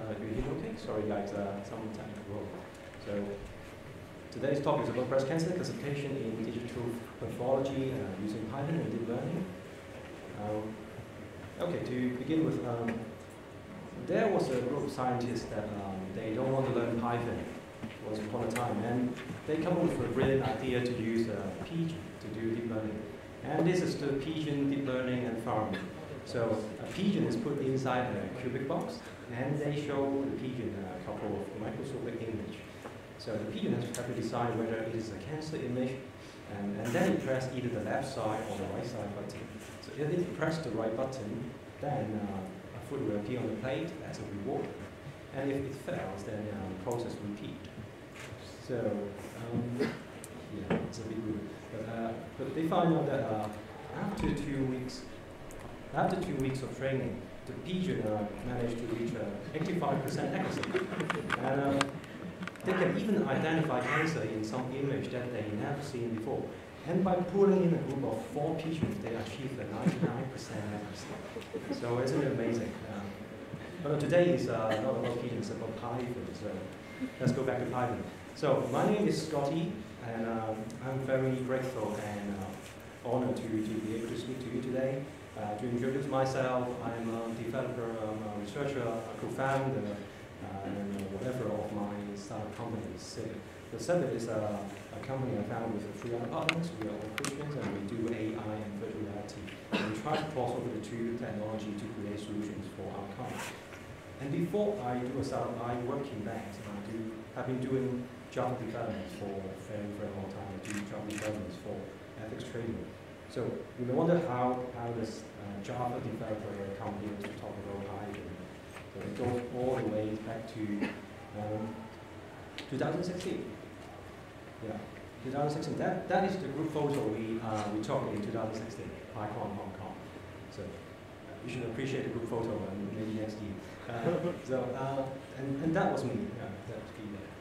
Do you hear okay? Sorry guys, some technical problem. So today's topic is about breast cancer classification in digital pathology using Python and deep learning. Okay, to begin with, there was a group of scientists that they don't want to learn Python once upon a time, and they come up with a brilliant idea to use pigeon to do deep learning. And this is the pigeon deep learning environment. So a pigeon is put inside a cubic box, and they show the pigeon a couple of microscopic images. So the pigeon has to decide whether it is a cancer image, and then you press either the left side or the right side button. So if you press the right button, then a food will appear on the plate as a reward. And if it fails, then the process repeats. So yeah, it's a bit good. But they find out that after 2 weeks of training, the pigeon managed to reach 85% accuracy. And they can even identify cancer in some image that they never seen before. And by pulling in a group of 4 pigeons, they achieved a 99% accuracy. So isn't it amazing? But today is not about pigeons, it's about Python. So let's go back to Python. So my name is Scotty, and I'm very grateful and honored to be able to speak to you today. To introduce myself, I'm a developer, I'm a researcher, a co-founder, and whatever of my startup company, SEBit. So SEBit is a company I founded with 3 other partners. We are all Christians, and we do AI and virtual reality. And we try to cross over the 2 technology to create solutions for our clients. And before I do a startup, I work in banks, and I've been doing Java development for a very, very long time. I do Java development for ethics trading. So you may wonder how does Java developer come here to talk about Python. So it goes all the way back to 2016. Yeah, 2016. That is the group photo we took in 2016, PyCon Hong Kong. So you should appreciate the group photo and maybe next year. And that was me. Yeah, that was me there.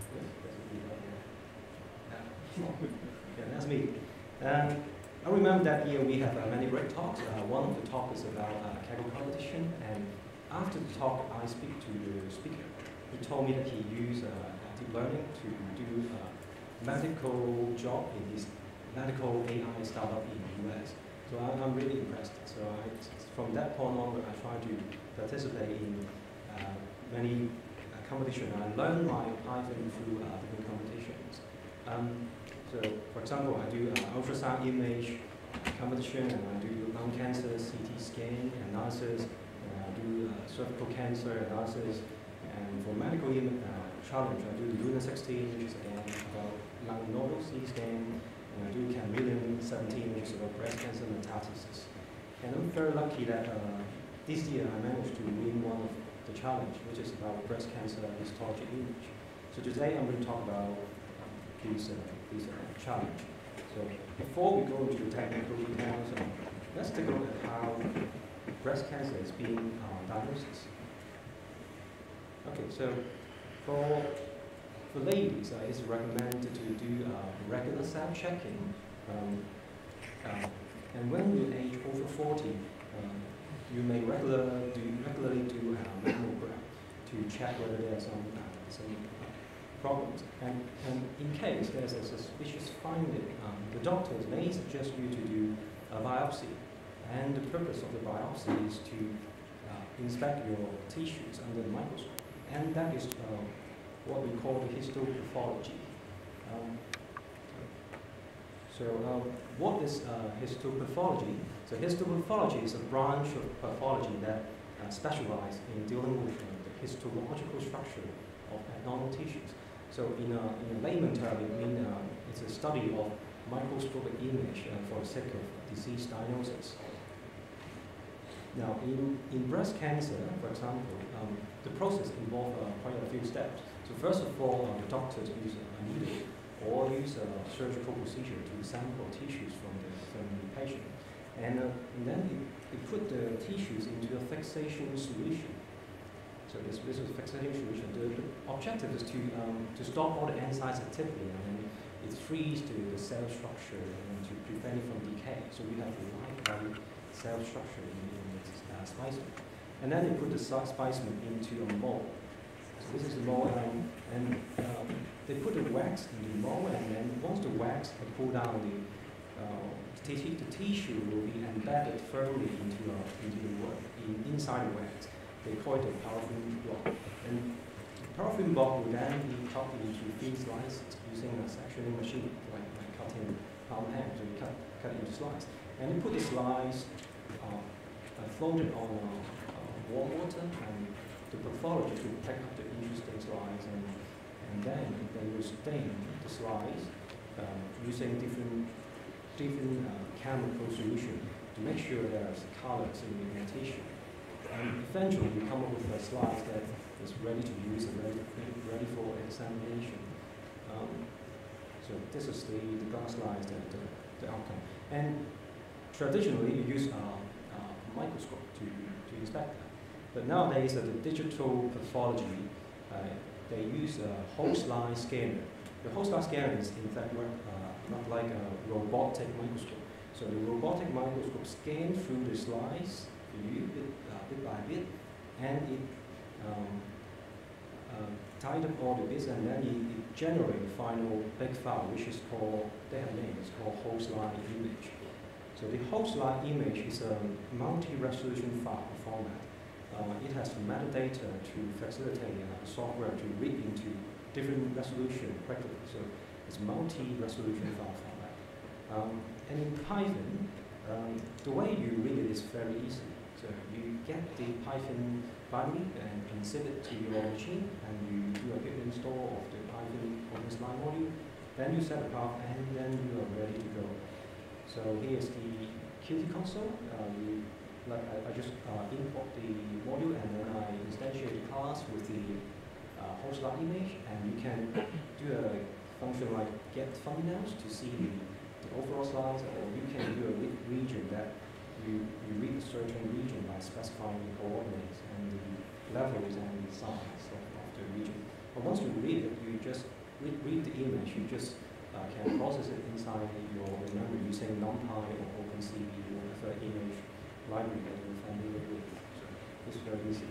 Yeah, that's me. I remember that year we had many great talks. One of the talks is about Kaggle competition, and after the talk I speak to the speaker. He told me that he used deep learning to do a medical job in his medical AI startup in the US. So I'm really impressed. So from that point on, I try to participate in many competitions. I learned my Python through different competitions. So, for example, I do ultrasound image competition, and I do lung cancer CT scan analysis, and I do cervical cancer analysis, and for medical challenge, I do the Luna 16, which is again about lung nodal CT scan, and I do Chameleon 17, which is about breast cancer metastasis. And I'm very lucky that this year I managed to win one of the challenge, which is about breast cancer histology image. So today I'm going to talk about this challenge. So before we go into the technical details, let's take a look at how breast cancer is being diagnosed. Okay, so for ladies, it's recommended to do regular self-checking. And when you age over 40, you may regularly do a mammogram to check whether there are some problems. And in case there's a suspicious finding, the doctors may suggest you to do a biopsy. And the purpose of the biopsy is to inspect your tissues under the microscope. And that is what we call the histopathology. What is histopathology? So histopathology is a branch of pathology that specializes in dealing with the histological structure of abnormal tissues. So in a layman term, it means it's a study of microscopic image for the sake of disease diagnosis. Now, in breast cancer, for example, the process involves quite a few steps. So first of all, the doctors use a needle or use a surgical procedure to sample tissues from the patient. And then they put the tissues into a fixation solution. So this is a fixation solution. The objective is to stop all the enzymes activity, and then it frees the cell structure and to prevent it from decay. So we have the right cell structure in the splicing. and then they put the specimen into a mold. So this is the mold, and they put the wax in the mold, and then once the wax is pulled down, the tissue will be embedded firmly inside the wax. They call it a paraffin block. And the paraffin block will then be cut into thin slices using a sectioning machine, like cutting palm ham. So you cut it into slices. And you put the slice floated on warm water, and the pathologist will pick up the interesting slice, and then they will stain the slice using different chemical solution to make sure there's colors in the tissue. And eventually you come up with a slice that is ready to use and ready for examination. So this is the glass slice, the outcome. And traditionally you use a microscope to inspect that. But nowadays the digital pathology, they use a whole slice scanner. The whole slice scanner is in fact not like a robotic microscope. So the robotic microscope scans through the slice view bit by bit, and it tied up all the bits, and then it generates a final big file, which is called, they have a name, it's called whole slide image. So the whole slide image is a multi-resolution file format. It has metadata to facilitate the software to read into different resolution quickly. So it's multi-resolution file format. And in Python, the way you read it is very easy. So you get the Python binary and SEBit to your machine, and you do a git install of the Python open slide module. Then you set it up, and then you are ready to go. So here's the Qt console. I just import the module, and then I instantiate the class with the whole slide image, and you can do a function like get thumbnails to see the overall slides, or you can do a region that you read a certain region by specifying the coordinates and the levels and the size of the region. But once you read it, you just read the image, you just can process it inside your memory using NumPy or OpenCV or whatever image library that you're familiar with. So it's very easy.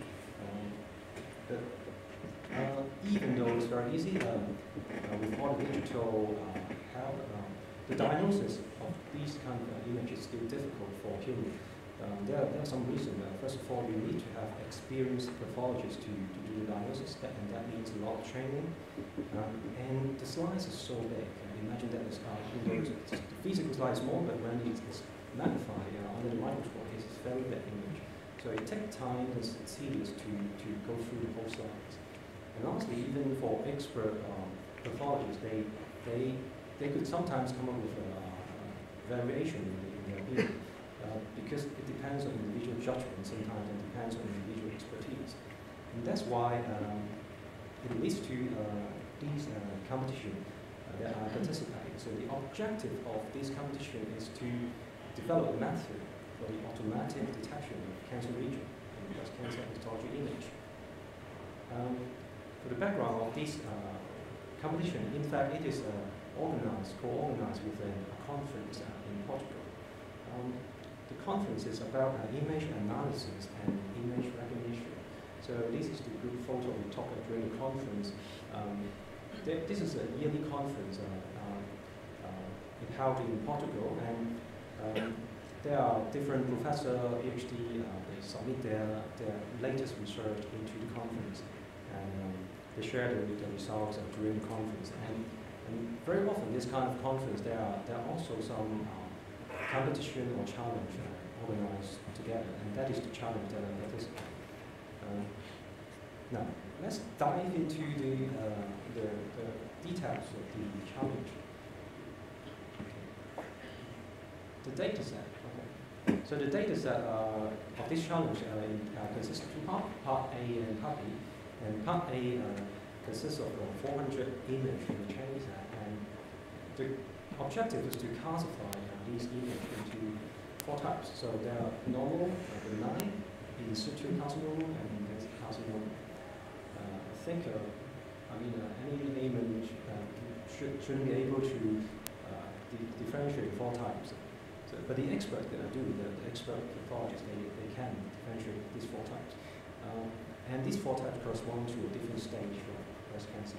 Even though it's very easy, with all the digital help, the diagnosis of these kind of images is still difficult for human. There are some reasons. First of all, you need to have experienced pathologists to do the diagnosis, and that needs a lot of training. And the slice is so big. Imagine that the physical slide is small, but when it's magnified under the microscope, it's a very big image. So it takes time and it's tedious to go through the whole slides. And honestly, even for expert pathologists, they could sometimes come up with variation in their opinion, because it depends on individual judgment sometimes, and depends on individual expertise. And that's why it leads to these competitions that are participating. So the objective of this competition is to develop a method for the automatic detection of cancer region in breast cancer histology image. For the background of this competition, in fact, it is co-organized with a conference in Portugal. The conference is about image analysis and image recognition. So this is the group photo we took during the conference. This is a yearly conference held in Portugal, and there are different professors, PhD, they submit their latest research into the conference, and they share the results during the conference. And very often, this kind of conference, there are also some competition or challenge organized together, and that is the challenge that I participate. Now, let's dive into the details of the challenge. Okay. The data set. Okay. So the data set of this challenge consists of two parts, Part A and Part B. And Part A consists of 400 images from the training set, and the objective is to classify these images into 4 types. So there are normal, benign, in situ carcinoma, and invasive carcinoma. I think, any layman shouldn't be able to differentiate 4 types. So, but the expert the expert pathologists, they can differentiate these 4 types. And these 4 types correspond to a different stage of breast cancer.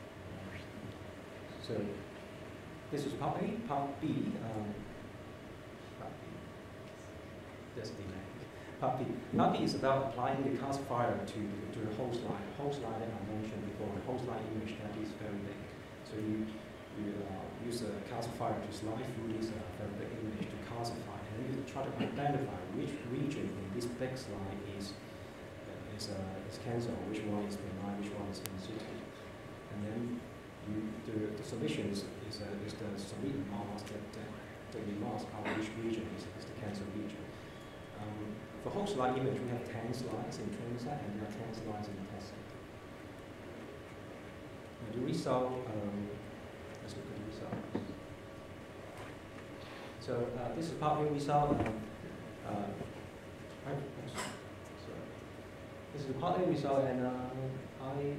So this is part A. Part B, there's a delay. Part B is about applying the classifier to the host line. Host line that I mentioned before, the host line image that is very big. So you use a classifier to slide through this very big image to classify, and then you try to identify which region in this big slide is cancer, which one is benign, which one is in situ. And then the submission is the submit mask that we mask out which region is the cancer region. For host line image, we have 10 slides in training set and there are 10 slides in the test set. Now the result, let's look at the results. So this is part A result. This is the part A result, and sorry,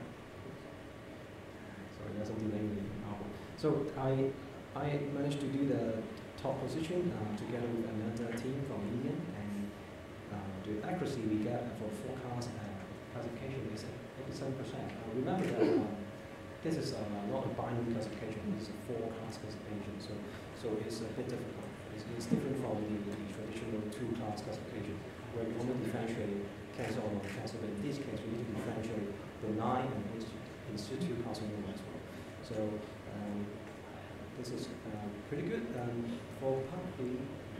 there's some delay in the PowerPoint. So I managed to do the top position together with another team from India, and the accuracy we get for forecast classification is 87%. Remember that this is not a binary classification; it's a forecast classification. So it's a bit difficult. It's different from the traditional 2-class classification, where you only differentiate cancer or non-cancer. But in this case, we need to differentiate benign and in situ carcinoma as well. So this is pretty good. For part B,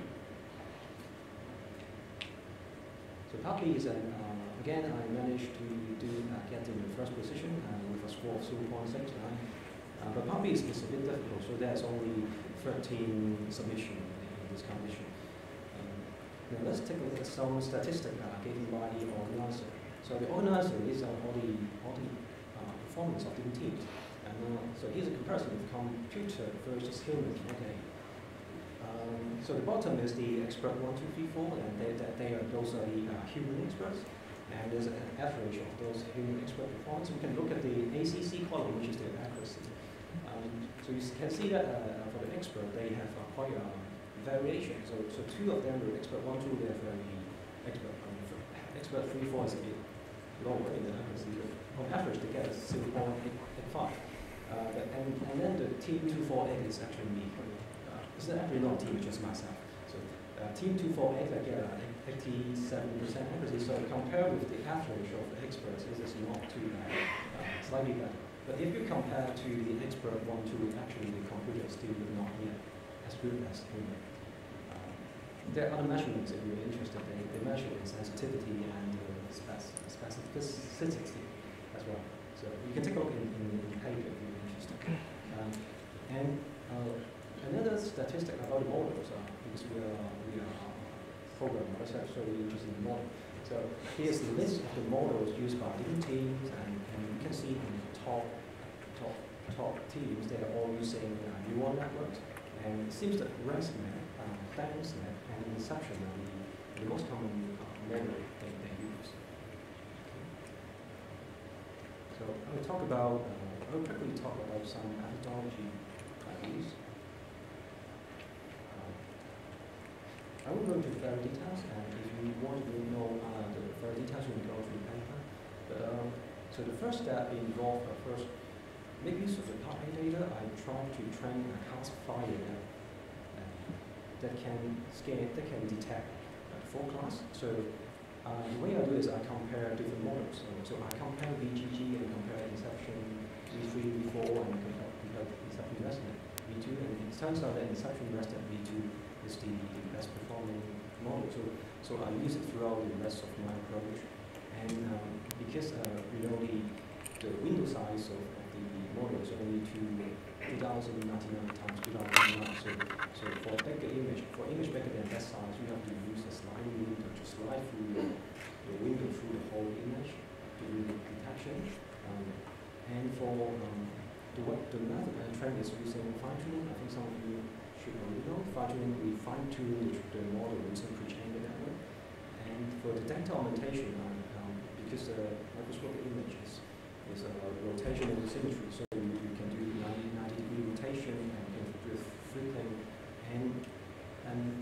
so part B is again I managed to get in the first position with a score of 0.69. But part B is a bit difficult, so there's only 13 submissions in this condition. Now let's take a look at some statistics given by the organizer. So the organizer is all the performance of the teams. So here's a comparison of computer versus human. Okay. So the bottom is the expert 1, 2, 3, 4, and those are the human experts. And there's an average of those human expert performance. We can look at the ACC column, which is the accuracy. So you can see that for the expert, they have quite a variation. So 2 of them are expert 1, 2, they're very expert. Expert 3, 4 is a bit lower in the accuracy. On average, they get 0.85. And then the team 248 is actually me. It's actually not a team, it's just myself. So team 248, I get 87% accuracy. So compared with the average of the experts, this is not too bad, slightly better. But if you compare to the expert 1, 2, actually the computer still not yet as good as human. There are other measurements if you're interested. They measure the sensitivity and specificity as well. So you can take a look in the paper if you're interested. And another statistic about the models, because we are programmers, so we're interested in the model. So here's the list of the models used by different teams, and you can see in the top teams, they are all using neural networks. And it seems that Resnet, Resnet, and Inception are the most common model they use. So I'll quickly talk about some pathology use. I won't go into very details, and if you want to know the very details, you can go through the paper. But, so the first step involved first make use of the part A data. I try to train a classifier that can detect forecast. So the way I do is I compare different models. So I compare VGG and compare Inception V3, V4, and compare Inception Resnet V2. And it turns out that Inception Resnet V2 is the best performing model. So I use it throughout the rest of my approach. And because the window size of the model is only 2099 times 2099. So for bigger image, for image bigger than that size, you have to use a sliding window to slide through the window through the whole image to do the detection. And for the method trend is using fine-tuning. I think some of you should already know. Fine-tuning, we fine-tune the model using pre-trained network. And for the data augmentation, because the microscopic image is a rotation and symmetry, so you can do 90-degree rotation and with flipping. And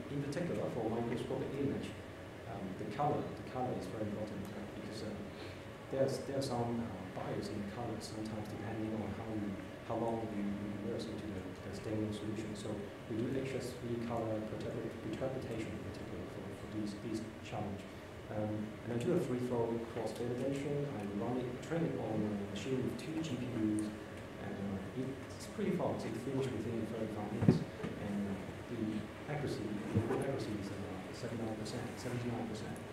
color is very important because there's some bias in the color sometimes depending on how long you immerse into the staining solution. So we do HSV color interpretation in particular for these challenge. And I do a free-flow cross-validation. I train it on a machine with 2 GPUs, and it's pretty fast. It finished within 35 minutes, and the accuracy is 79%.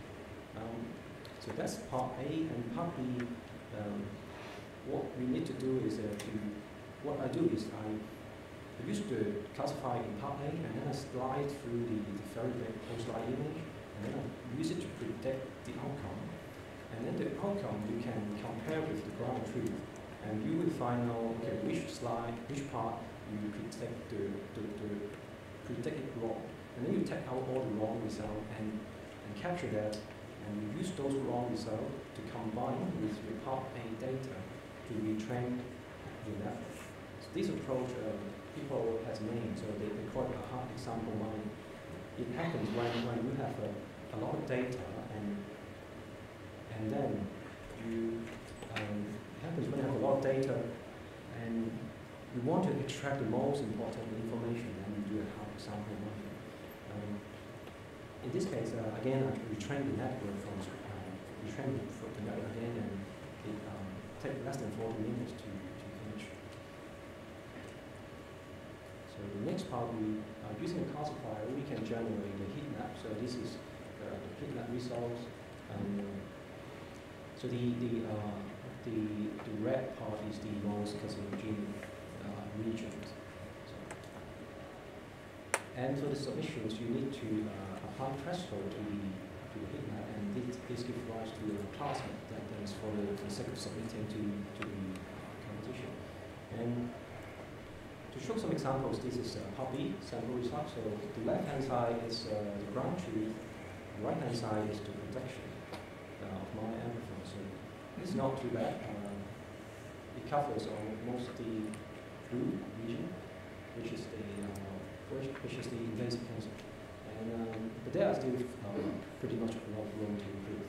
So that's part A, and part B. What we need to do is what I do is I used to classify in part A, and then I slide through the very big post-slide image, and then I use it to predict the outcome. And then the outcome you can compare with the ground truth, and you will find out which part you predict predict it wrong. And then you take out all the wrong results and capture that, and you use those wrong results to combine with your part A data to retrain the network. So this approach, people has names, so they call it a hard example mining. It happens when you have a lot of data, and then you it happens when you have a lot of data, and you want to extract the most important information, and you do a hard example mining. In this case, again, I retrain the network from the network again, and it takes less than 40 minutes to finish. So the next part, using a classifier, we can generate the heat map. So this is the heat map results. So the red part is the most carcinogenic regions. And for the submissions, you need to apply threshold to the heat map, and this gives rise to a plasma that is for the sake of submitting to the competition. And to show some examples, this is part B, sample results. So the left-hand side is the ground truth, the right-hand side is the protection of my amplifier. So it's not too bad. It covers almost the blue region, which is the invasive cancer. And, but there are still pretty much a lot of room to improve.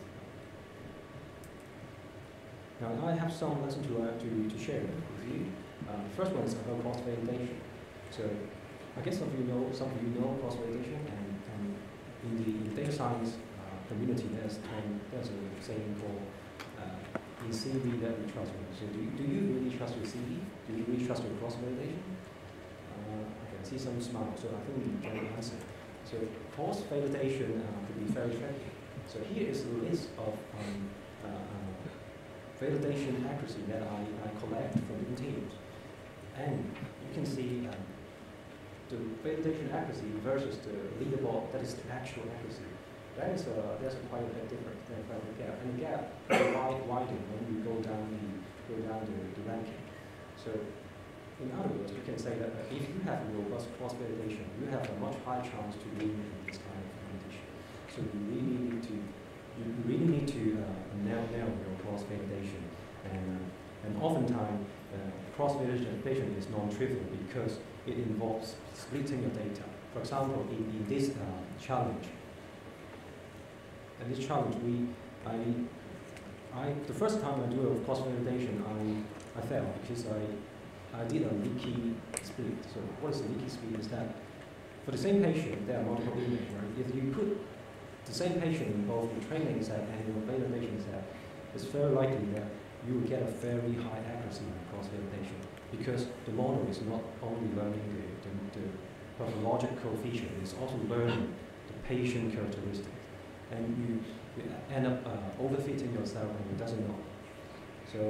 Now I have some lessons to share with you. The first one is about cross-validation. So I guess some of you know cross-validation, and in the data science community there's a saying called in CV that we trust. So do you really trust your CV? Do you really trust your cross-validation? I can see some smiles, so I think we can answer. So cross-validation could be very tricky. So here is a list of validation accuracy that I collect from different teams. And you can see the validation accuracy versus the leaderboard, that is the actual accuracy. There's quite a bit different. There's quite a gap, and the gap widens when you go down the ranking. So in other words, you can say that if you have robust cross-validation, you have a much higher chance to win in this kind of competition. So you really need to nail your cross-validation, and oftentimes cross-validation is non-trivial because it involves splitting your data. For example, in this challenge, the first time I do a cross-validation, I failed because I did a leaky split. So what is a leaky split is that for the same patient, there are multiple images, right? If you put the same patient in both the training set and your validation set, it's very likely that you will get a very high accuracy in cross-validation because the model is not only learning the pathological feature, it's also learning the patient characteristics. And you end up overfitting yourself and it doesn't know. So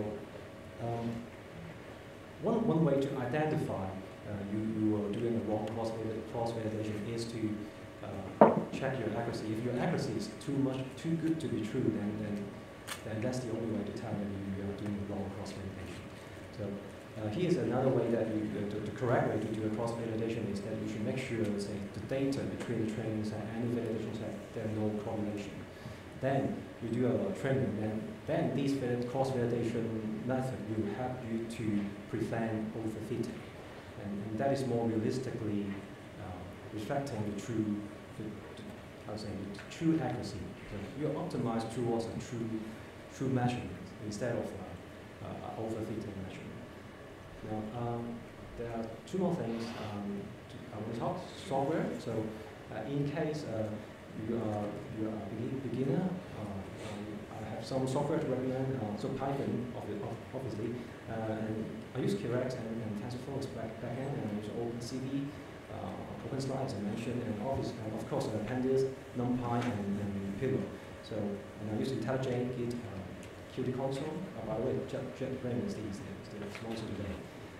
one way to identify you are doing a wrong cross-validation is to check your accuracy. If your accuracy is too good to be true, then that's the only way to tell that you are doing wrong cross-validation. So here's another way that the correct way to do a cross-validation is that you should make sure, say, the data between the training set and the validation set, there's no correlation. Then you do a training, and then this cross-validation method will help you to prevent overfitting. And that is more realistically reflecting the true how to say, true accuracy. So you optimize towards a true measurement instead of overfitting measurement. Now, there are two more things I want to talk. Software. So in case you are a beginner, I have some software to recommend. So Python, obviously, and I use Keras and TensorFlow as backend, and I use OpenCV, OpenSlides, as I mentioned, and of course Pandas, NumPy, and Pillow. So, and I use IntelliJ, Git, Qt console. By the way, JetBrains is the sponsor today.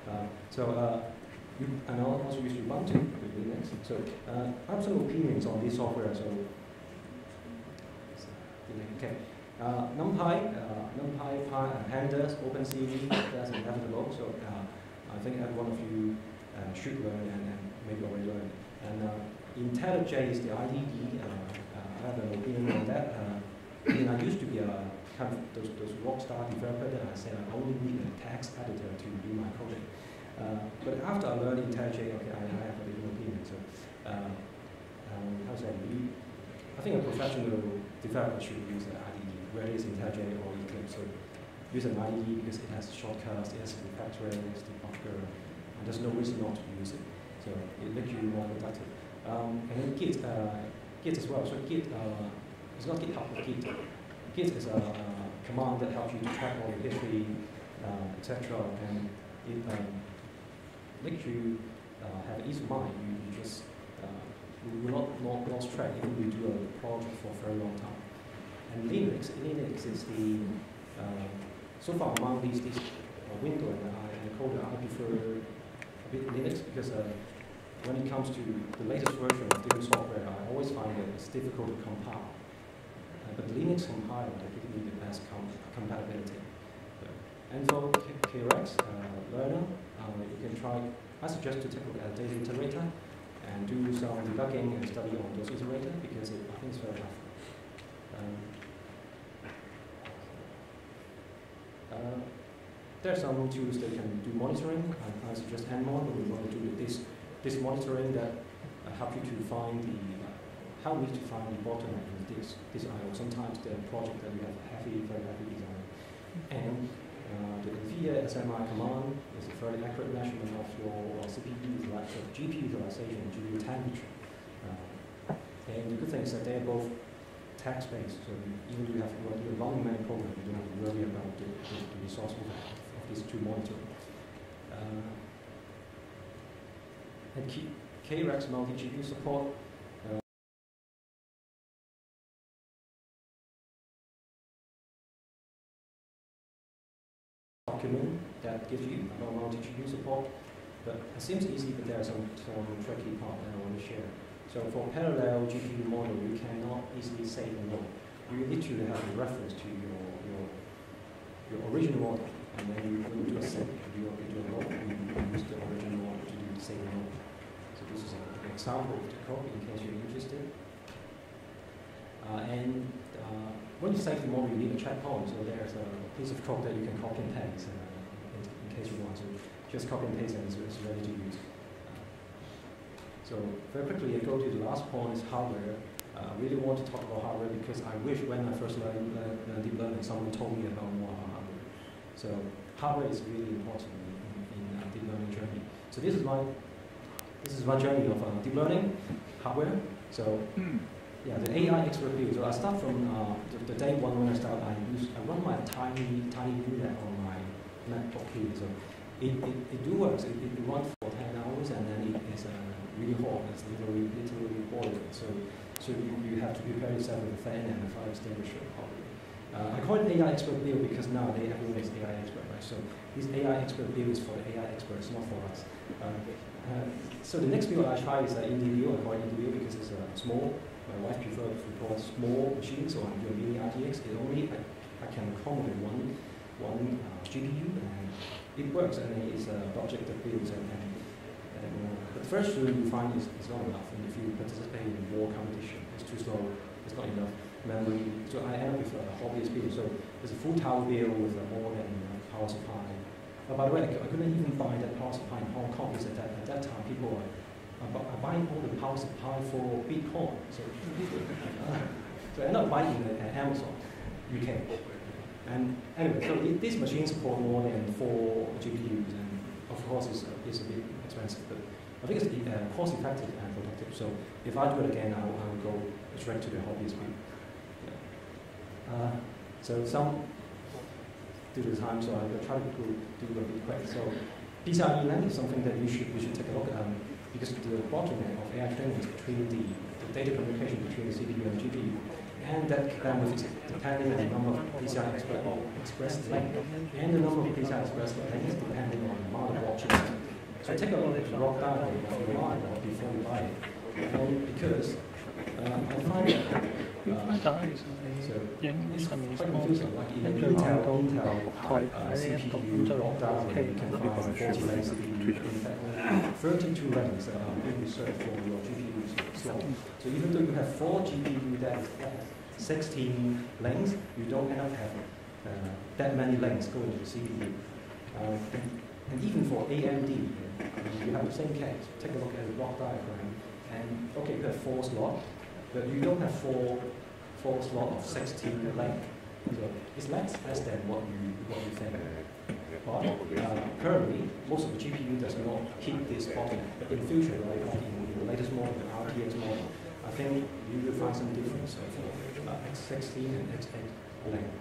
And I also use Ubuntu with Linux. So I have some opinions on this software. So okay, NumPy, Pandas, OpenCV, that's inevitable. So I think every one of you should learn and maybe already learned. And IntelliJ is the IDE. I have an opinion on that. I used to be a kind of those rockstar developer that I said I only need a text editor to do my coding. But after I learned IntelliJ, okay, I have a different opinion. So, how to say, I think a professional developer should use an IDE, whether it's IntelliJ or Eclipse. So, use an IDE because it has shortcuts, it has refactoring, it has debugger, and there's no reason not to use it. So, it makes you more productive. And then Git as well. So, Git, it's not GitHub, but Git. Git is a command that helps you to track all the history, etc. And it makes you have ease of mind. You just you will not lost track if you do a project for a very long time. And Linux is the so far among these Windows and Coda, I prefer a bit Linux because when it comes to the latest version of different software, I always find that it's difficult to compile. But the Linux compiler gives me the best compatibility. And for Keras learner, you can try. I suggest to take a look at data iterator and do some debugging and study on those iterators because I think it's very helpful. There are some tools that can do monitoring. I suggest Nmon, but we want to do this monitoring that help you to find how we to find the bottleneck in this I/O. Sometimes the project that we have very heavy design. And the NVIDIA SMI command is a fairly accurate measurement of your CPU utilization, GPU utilization, GPU temperature. And the good thing is that they're both text-based, so even if you have you're running many programs, you don't have to worry about the resource of these two monitors. And Keras multi-GPU support. Document that gives you multi-GPU support, but it seems easy, but there are some tricky part that I want to share. So for parallel GPU model, you cannot easily save a node. You need to have a reference to your original model, and then you do a save. You do a node, you use the original model to do the same node. So this is an example of the code in case you're interested. When you save the model, you need a checkpoint. So there's a piece of code that you can copy and paste in case you want to. Just copy and paste and it's ready to use. So very quickly, I go to the last point is hardware. I really want to talk about hardware because I wish when I first learned deep learning, someone told me about more about hardware. So hardware is really important in deep learning journey. So this is my journey of deep learning hardware. So. Yeah, the AI expert build. So I start from the day one when I start. I run my tiny unit on my MacBook here. So it do works. It runs for 10 hours and then it is really hot. It's literally boiling. So you have to prepare yourself with a fan and a fire extinguisher. I call it AI expert build because nowadays everyone is AI expert, right? So this AI expert build is for the AI experts, not for us. So the next build I try is IndyView. I call it IndyView because it's small. My wife prefers to call small machines, so I'm doing mini RTX. It only I can accommodate one GPU, and it works. And it's a project that builds. But the first tool you find is not enough. And if you participate in war competition, it's too slow. It's not enough memory. So I end up with a hobbyist build. So there's a full tower build with more than power supply. By the way, I couldn't even buy that power supply in Hong Kong because at that time people were buying all the power supply for Bitcoin. So, so I end up buying it at Amazon, UK. And anyway, so this machine supports more than 4 GPUs, and of course it's a bit expensive, but I think it's cost effective and productive. So if I do it again, I will go straight to the hobbyist view. Yeah. So some due to the time, so I'll try to do a bit quick. So PCIe length is something that we should take a look at, because the bottleneck of AI training is between the data communication between the CPU and GPU, and that bandwidth is depending on the number of PCI express length, and the number of PCI express length depending on the amount of watches. So take a look at the raw diagram of your monitor before you buy it, and because I find that so it's quite confusing. Like in the Intel CPU raw diagram, you can find 40 lanes CPU, in fact 32 lanes that are being reserved for your GPU slot. So even though you have 4 GPU that is flat, 16 lanes, you don't end up having that many lanes going to the CPU. And even for AMD, you have the same case. Take a look at the block diagram, and okay, you have 4 slots, but you don't have four slots of 16 length. So it's less than what you think. But currently, most of the GPU does not hit this bottleneck. But in the future, like in the latest model, the RTX model, I think you will find some difference for X16 and X8 length.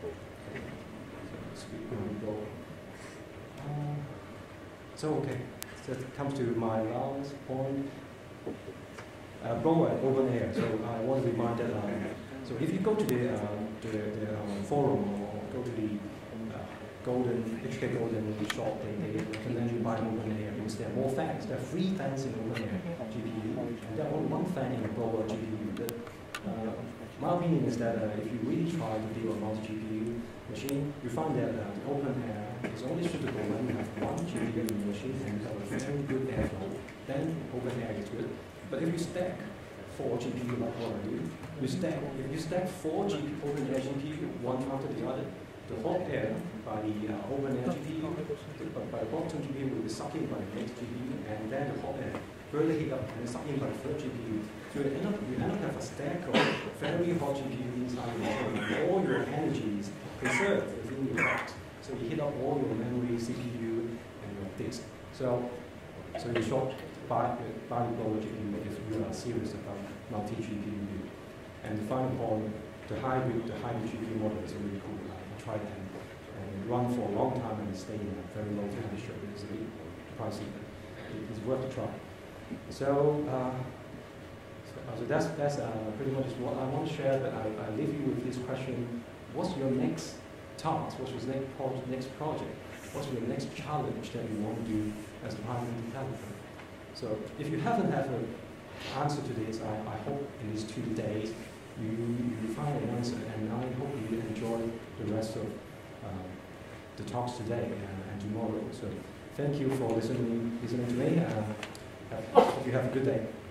So okay, so it comes to my last point. Go at open air. So I want to remind that. So if you go to the forum or go to the HK Golden shop, they recommend you buy open air because there are more fans. There are 3 fans in open air GPU, and there are only 1 fan in the global GPU. But, my opinion is that if you really try to build a multi-GPU machine, you find that the open air is only suitable when you have 1 GPU in the machine and you have a very good airflow. Then open air is good. But if you stack 4 GPU like what I do, if you stack 4 open air GPU one after the other, the hot air by the open air GPU, by the bottom GPU will be sucked in by the next GPU, and then the hot air further heat up and sucked in by the 3rd GPU. So you end up have a stack of very hot GPU inside the machine. All your energy is preserved within your box. So you heat up all your memory, CPU, and your disk. So you short buy the global GPU if you are serious about multi-GPU. And the final point, the hybrid GPU model is really cool. I tried it and run for a long time and stay in a very low temperature. It's a bit pricey, but it's worth a try. So that's pretty much what I want to share. But I leave you with this question: what's your next task? What's your next project? What's your next challenge that you want to do as a Python developer? So if you haven't had an answer to this, I hope in these 2 days you find an answer, and I hope you enjoy the rest of the talks today and tomorrow. So thank you for listening to me. Hope you have a good day.